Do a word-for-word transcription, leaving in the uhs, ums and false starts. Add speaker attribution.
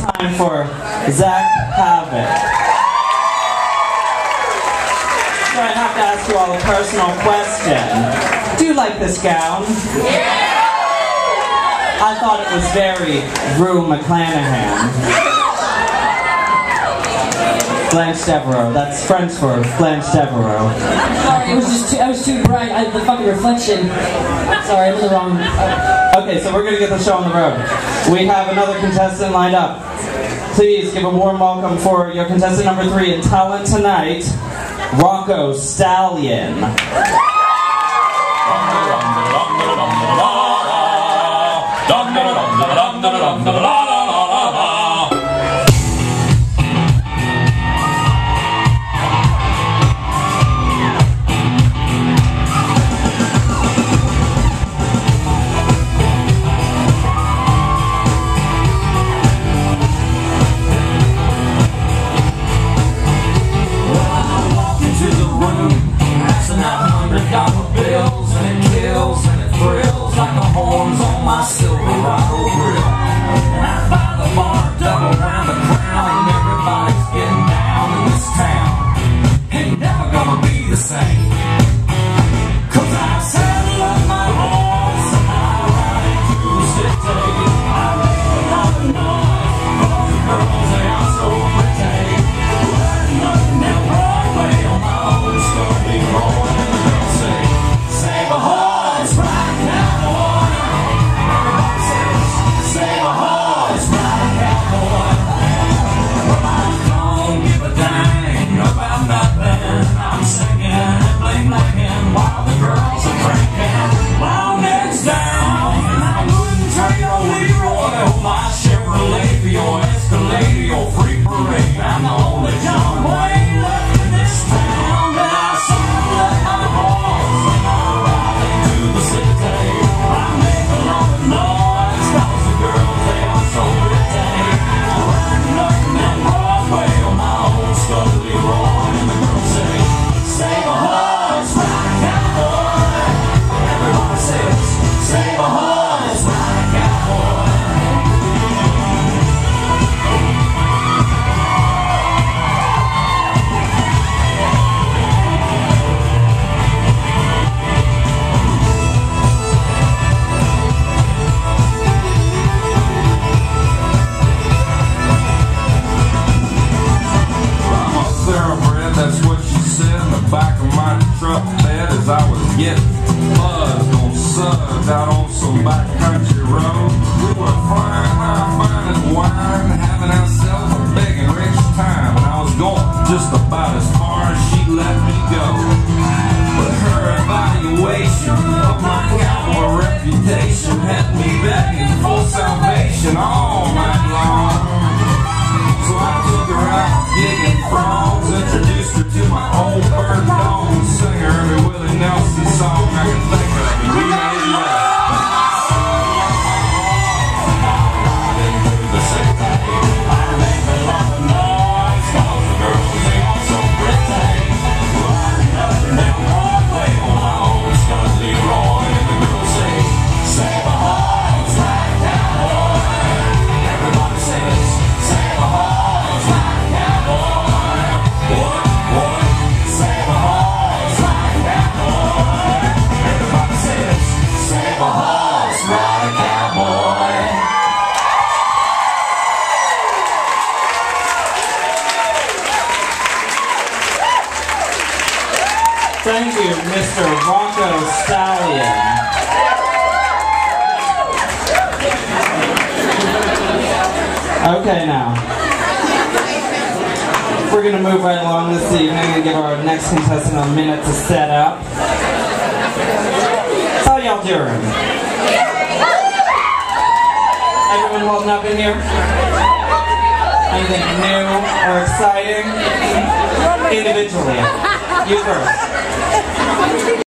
Speaker 1: time for Zach Havoc. So I have to ask you all a personal question. Do you like this gown? Yeah! I thought it was very Rue McClanahan. Blanche Devereaux. That's French for Blanche Devereaux.
Speaker 2: Sorry, it was just too, I was too bright. I, the fucking reflection. Sorry, I'm in the wrong. Uh,
Speaker 1: okay, so we're gonna get the show on the road. We have another contestant lined up. Please give a warm welcome for your contestant number three in talent tonight, Rocco Stallion.
Speaker 3: My Silverado grill, and I buy the bar, double round the crown, and everybody's getting down in this town. Ain't never gonna be the same, 'cause I saddle up my horse and I ride into the city. I make a lot of noise, all the girls, they are so pretty. Riding up and down Broadway on my old Stubby rolling, and the girls say, save a horse, ride a cowboy. Save a horse, ride a cowboy. Well, I don't give a dang about nothing. I'm singing and bling-blinging while the girls are drinking. Long necks down, and I wouldn't trade a Leroy or my Chevrolet for your Escalade or free parade. I'm the only John Wayne left in this town, and I saddle up my horse and I ride into the city. I make a lot of noise, 'cause the girls, they are so pretty. Riding up and down Broadway on my old Studley Roy, and the girls say, save a horse, ride a cowboy. Everybody says, save a horse, ride a cowboy. That's what she said in the back of my truck bed as I was getting buzzed on suds out on some backcountry road. We were flying our finest wine, having ourselves a big and rich time, and I was going just about as far as she'd let me go. But her evaluation of my cowboy reputation had me begging for salvation all night long. So I took her out gigging frogs, introduced her to my old bird dog, sang her every Willie Nelson song I can think of, and we made love. Right into the city, I make a lot of noise, 'cause the girls, they are so pretty. Riding up and down Broadway on my old Studley Roy, and the girls say, save a horse, ride a cowboy. Everybody says, save a horse, ride a cowboy. What, what? Save a horse, ride a cowboy. Everybody says, save a horse, ride a cowboy.
Speaker 1: Thank you, Mister Rocco Stallion. Okay, now. We're going to move right along this evening and give our next contestant a minute to set up. How y'all doing? Everyone holding up in here? Anything new or exciting? Individually. You first.